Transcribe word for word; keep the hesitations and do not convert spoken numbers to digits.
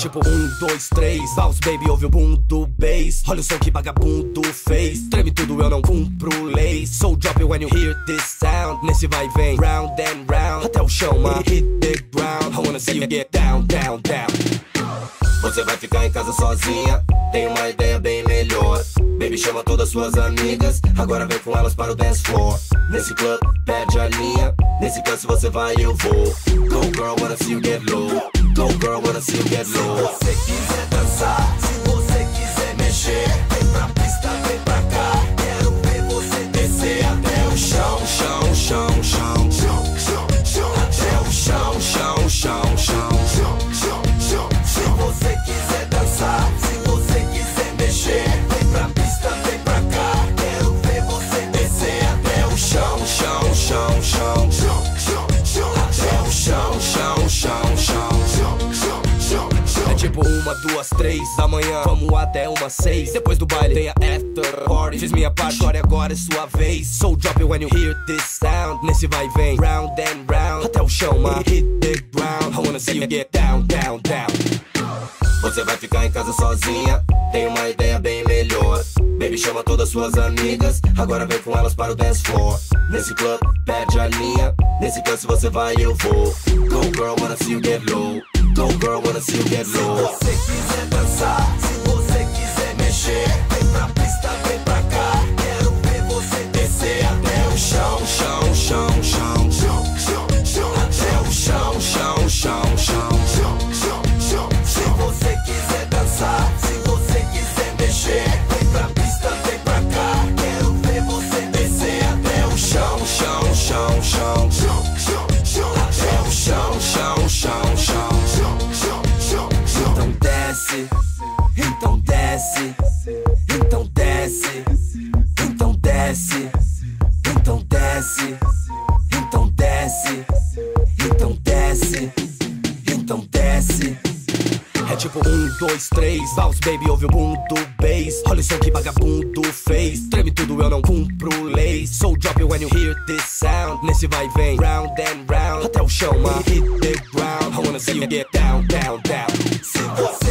tipo um, dois, três. Bounce baby, ouve o boom do bass. Olha o som que vagabundo fez. Treme tudo, eu não cumpro leis. So drop it when you hear this sound. Nesse vai e vem, round and round, até o chão, man. Hit the ground, I wanna see you get down, down, down. Você vai ficar em casa sozinha, tem uma ideia bem melhor. Baby, chama todas suas amigas, agora vem com elas para o dance floor. Nesse club, perde a linha, nesse dance você vai e eu vou. Go girl, wanna see you get low. Go girl, wanna see you get low. Se você quiser dançar, se você quiser mexer, vem pra pista, vem pra cá. Quero ver você descer até o chão, chão, chão, chão, chão, chão, chão, até o chão, chão, chão, chão, chão, chão, chão. Se você quiser dançar, se você quiser mexer, vem pra pista, vem pra cá. Quero ver você descer até o chão, chão, chão, chão, chão, chão, chão, até o chão, chão, chão, chão, chão, chão, chão, chão. É tipo uma, duas, três da manhã, vamos até umas seis. Depois do baile tem a after party. Fiz minha parte, agora agora é sua vez. So drop it when you hear this sound. Nesse vai e vem, round and round, até o chão, man. Hit the ground, I wanna see you get down, down, down. Você vai ficar em casa sozinha, tem uma ideia bem melhor. Baby, chama todas suas amigas, agora vem com elas para o dance floor. Nesse club, perde a linha, nesse dance você vai e eu vou. Go girl, wanna see you get low. Go girl, wanna see you get low. Se você quiser dançar, se você quiser mexer, vem pra pista, vem pra cá. Quero ver você descer até o chão, chão, chão, chão, chão, chão, chão, até o chão, chão, chão, chão, chão, chão, chão. Se você quiser dançar, se você quiser mexer, vem pra pista, vem pra cá. Quero ver você descer até o chão, chão, chão, chão, chão, chão, chão, até o chão, chão, chão, chão, chão, chão, chão, chão. Então desce, então desce, então desce, então desce, então desce, então desce, então desce, então desce. É tipo um, dois, três. Bounce baby, ouve o boom do bass. Olha o som que vagabundo fez. Treme tudo, eu não cumpro leis. So drop it when you hear this sound. Nesse vai e vem, round and round, até o chão, man. Hit the ground, I wanna see you get down, down, down. Se você